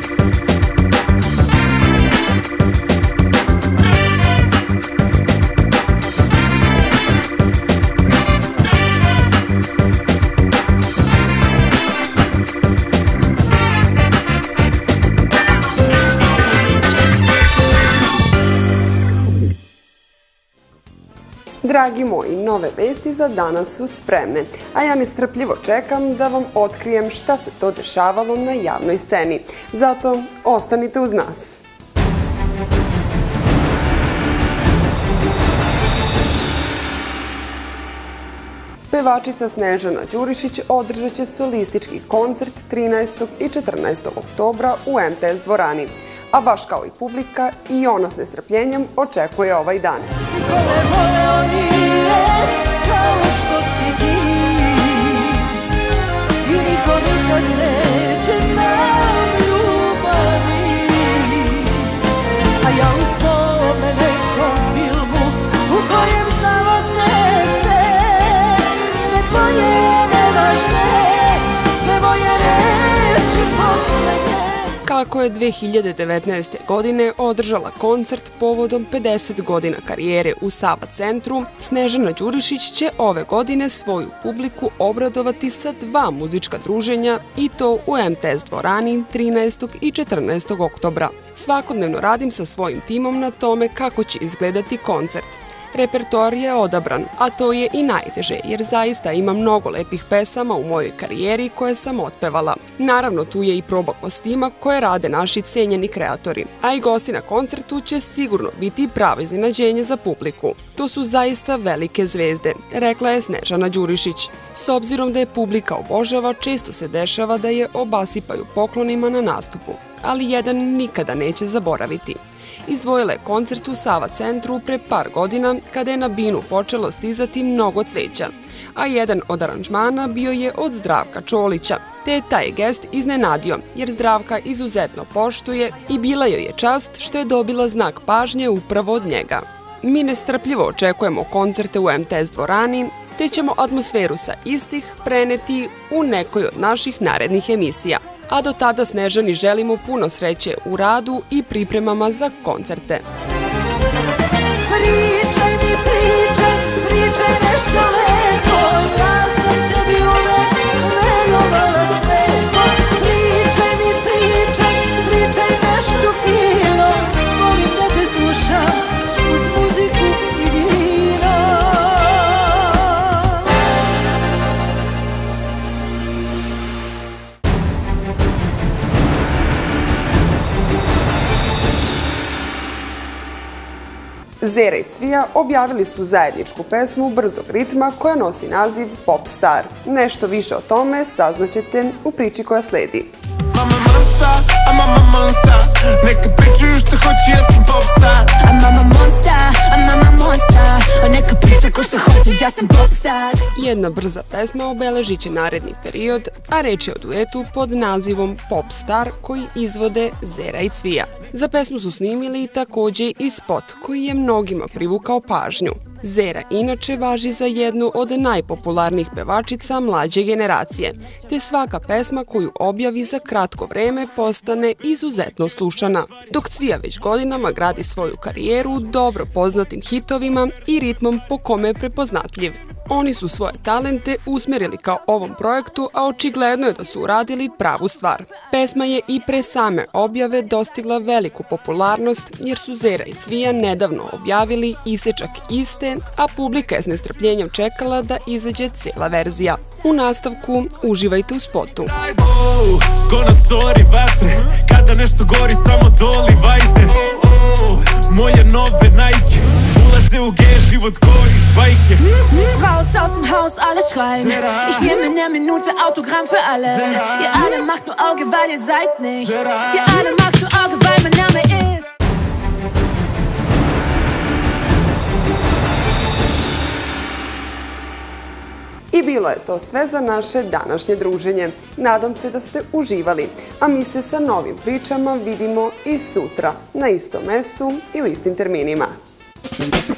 Dragi moji, nove vesti za danas su spremne, a ja nestrpljivo čekam da vam otkrijem šta se to dešavalo na javnoj sceni. Zato ostanite uz nas. Pevačica Snežana Đurišić održat će solistički koncert 13. i 14. oktobra u MTS dvorani. A baš kao i publika, i ona s nestrpljenjem očekuje ovaj dan. Kako je 2019. godine održala koncert povodom 50 godina karijere u Sava centru, Snežana Đurišić će ove godine svoju publiku obradovati sa 2 muzička druženja i to u MTS dvorani 13. i 14. oktobra. Svakodnevno radim sa svojim timom na tome kako će izgledati koncert. Repertoar je odabran, a to je i najteže, jer zaista ima mnogo lepih pesama u mojoj karijeri koje sam otpevala. Naravno, tu je i proba kostima koje rade naši cenjeni kreatori, a i gosti na koncertu će sigurno biti pravo iznenađenje za publiku. To su zaista velike zvezde, rekla je Snežana Đurišić. S obzirom da je publika obožava, često se dešava da je obasipaju poklonima na nastupu, ali jedan nikada neće zaboraviti. Izdvojila je koncert u Sava centru pre par godina kada je na binu počelo stizati mnogo cveća, a jedan od aranžmana bio je od Zdravka Čolića, te je taj gest iznenadio jer Zdravka izuzetno poštuje i bila joj je čast što je dobila znak pažnje upravo od njega. Mi nestrpljivo očekujemo koncerte u MTS dvorani, te ćemo atmosferu sa istih preneti u nekoj od naših narednih emisija. A do tada Snežani želimo puno sreće u radu i pripremama za koncerte. Pričaj mi, pričaj nešto lepo, ja sam tebi uvek verovala sve. Pričaj mi, pričaj nešto fino, volim da te slušam uz muziku i vino. Zera i Cvija objavili su zajedničku pesmu brzog ritma koja nosi naziv Pop Star. Nešto više o tome saznaćete u priči koja sledi. Mama monster, a mama monster, neka pričaju što hoće, ja sam pop star. A mama monster, neka priča ko što hoće, ja sam pop star. Jedna brza pesma obeležit će naredni period, a reč je o duetu pod nazivom Pop Star koji izvode Zera i Cvija. Za pesmu su snimili takođe i spot koji je mnogima privukao pažnju. Zera inače važi za jednu od najpopularnijih pevačica mlađe generacije, te svaka pesma koju objavi za kratko vreme postane izuzetno slušana, dok Cvija već godinama gradi svoju karijeru dobro poznatim hitovima i ritmom po kome je prepoznatljiv. Oni su svoje talente usmerili kao ovom projektu, a očigledno je da su uradili pravu stvar. Pesma je i pre same objave dostigla veliku popularnost jer su Zera i Cvija nedavno objavili isečak iste, a publika je s nestrpljenjem čekala da izađe cela verzija. U nastavku uživajte u spotu. Ko na story vatre, kada nešto gori samo dolivajte. Moje nove Nike ulaze u G, život gori iz bajke. Raus aus dem Haus, alle schreien. Ich nehme in der Minute Autogramm für alle. Ihr alle macht nur Auge, weil ihr seid nicht. Ihr alle macht nur Auge, weil mein Name ist. I bilo je to sve za naše današnje druženje. Nadam se da ste uživali, a mi se sa novim pričama vidimo i sutra, na istom mestu i u istim terminima.